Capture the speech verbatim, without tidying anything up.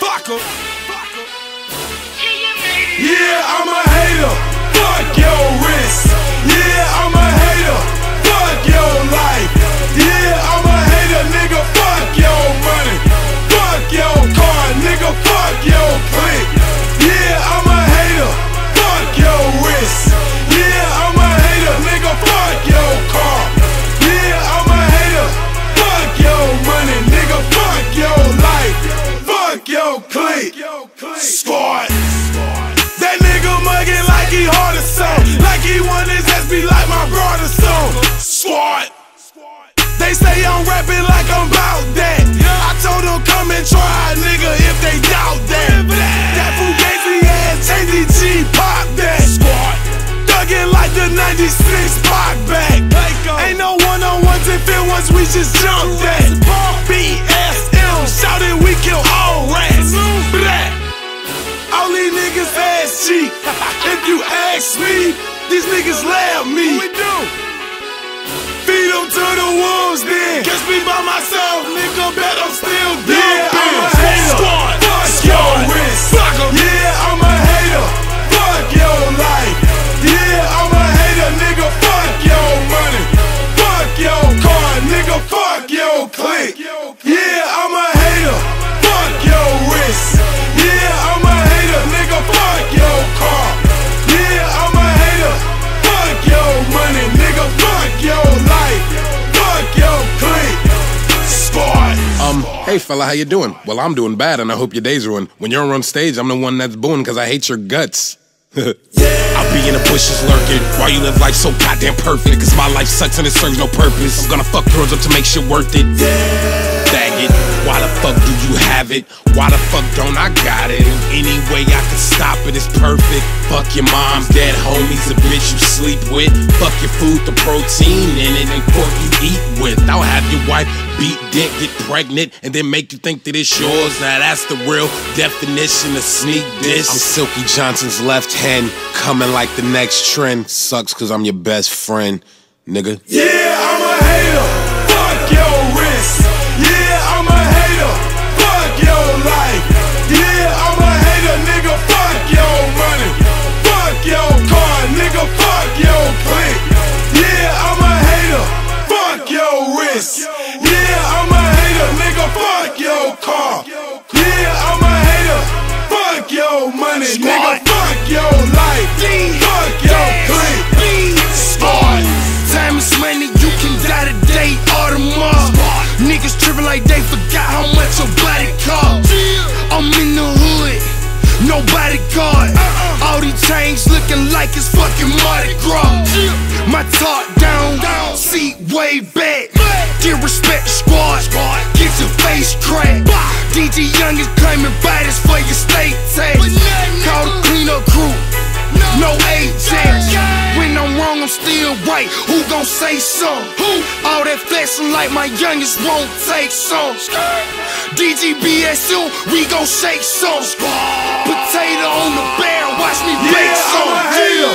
Fuck em. Yeah, I'm a hater. Fuck your wrist. Yeah, I'm a hater. Fuck your life. Yeah, I'm a hater, nigga. Fuck your money. Fuck your car, nigga. Fuck your clique. Yeah, I'm a hater. Fuck your wrist. Yeah, I'm a hater, nigga. Fuck your car. Yeah, I'm a hater. Fuck your money, nigga. Fuck your life. Fuck your clique. Squad. That nigga muggin' like he hard as something, like he want his ass be like my brother something. Squad. They say I'm rapping like I'm bout that. I told them come and try, nigga, if they doubt that. That Fugazi ass T D G pop that. Squad. Thuggin' like the ninety-six pop back. Ain't no one-on-ones if it was, we just jump that. B S M, shout it, we kill all rats. Blah. All these niggas ass cheap. If you ask me, these niggas laugh me. What we do? Feed them to the wolves then. Catch me by myself, nigga, bet I'm still good. Yeah, I'm a hater. Squad. Fuck your wrist. Fuck em. Yeah, I'm a hater. Fuck your life. Yeah, I'm a hater, nigga. Fuck your money. Fuck your car, nigga. Fuck your clique. Yeah, I'm a hater. Fuck your wrist. Yeah, I'm a hater, nigga. Fuck your car. Yeah, I'm a hater. Fuck your money, nigga. Fuck your life. Fuck your clique. Squad. Um, hey fella, how you doing? Well, I'm doing bad and I hope your day's ruined. When you're on stage, I'm the one that's booing cause I hate your guts. I'll be in the bushes lurking while you live life so goddamn perfect. Cause my life sucks and it serves no purpose. I'm gonna fuck girls up to make shit worth it. Bag it. Why the fuck do you have it? Why the fuck don't I got it? Any way I can stop it is perfect. Fuck your mom's dead homies, the bitch you sleep with. Fuck your food, the protein in it, and pork you eat with. I'll have your wife beat dick, get pregnant, and then make you think that it's yours. Now that's the real definition of sneak diss. I'm Silky Johnson's left hand, coming like the next trend. Sucks cause I'm your best friend, nigga. Yeah, I'm a hater. Fuck your wrist. Yeah, I'm a hater. Fuck your life. Yeah, I'm a hater, nigga. Fuck your money. Fuck your car, nigga. Fuck your clique. Yeah, I'm a hater. Fuck your wrist. Yeah, I'm a hater, nigga. Fuck your car. Yeah, I'm a hater. Fuck your money, nigga. Fuck your life. Fuck your clique. Squad. Time is money, you can die today or tomorrow. Niggas trippin' like they forgot how much your body cost. I'm in the hood, no bodyguard. All these chains looking like it's fucking Mardi Gras. My top down, seat way back. Get respect, squad. Get your face cracked. D J Young is claiming bodies for your state tax. Call the cleanup crew, no Ajax. When I'm wrong, I'm still right. Who gon' say something? Who? All that flexing like my youngest won't take some. D G B S U, we gon' shake some. Potato on the barrel, watch me bake Yeah, some. I'm a hater.